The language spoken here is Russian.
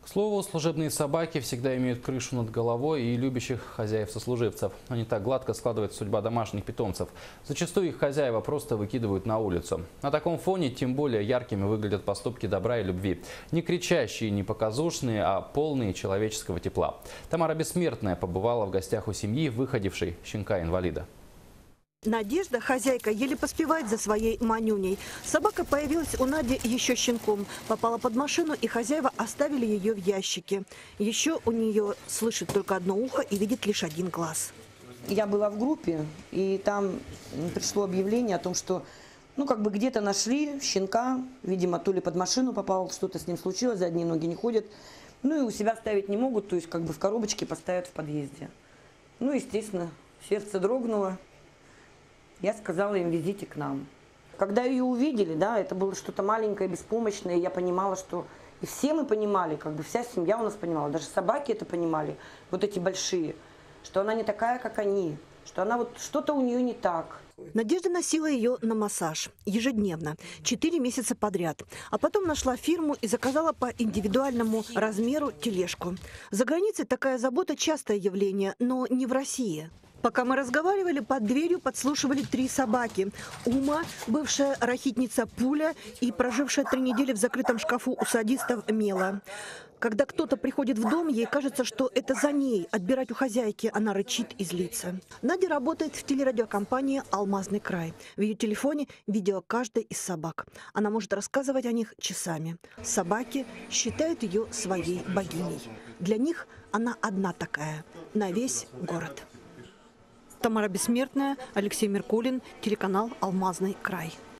К слову, служебные собаки всегда имеют крышу над головой и любящих хозяев-сослуживцев. Но не так гладко складывается судьба домашних питомцев. Зачастую их хозяева просто выкидывают на улицу. На таком фоне тем более яркими выглядят поступки добра и любви. Не кричащие, не показушные, а полные человеческого тепла. Тамара Бессмертная побывала в гостях у семьи, выходившей щенка-инвалида. Надежда, хозяйка, еле поспевает за своей манюней. Собака появилась у Нади еще щенком. Попала под машину, и хозяева оставили ее в ящике. Еще у нее слышит только одно ухо и видит лишь один глаз. Я была в группе, и там пришло объявление о том, что где-то нашли щенка, видимо, то ли под машину попал, что-то с ним случилось, задние ноги не ходят. И у себя ставить не могут, то есть в коробочке поставят в подъезде. Естественно, сердце дрогнуло. Я сказала им: везите к нам. Когда ее увидели, это было что-то маленькое, беспомощное, я понимала, что... И все мы понимали, вся семья у нас понимала, даже собаки это понимали, вот эти большие, что она не такая, как они, что она что-то у нее не так. Надежда носила ее на массаж ежедневно, 4 месяца подряд. А потом нашла фирму и заказала по индивидуальному размеру тележку. За границей такая забота частое явление, но не в России. Пока мы разговаривали, под дверью подслушивали 3 собаки. Ума, бывшая рахитница Пуля и прожившая 3 недели в закрытом шкафу у садистов Мела. Когда кто-то приходит в дом, ей кажется, что это за ней. Отбирать у хозяйки она рычит и злится. Надя работает в телерадиокомпании «Алмазный край». В ее телефоне видео каждой из собак. Она может рассказывать о них часами. Собаки считают ее своей богиней. Для них она одна такая, на весь город. Тамара Бессмертная, Алексей Меркулин, телеканал «Алмазный край».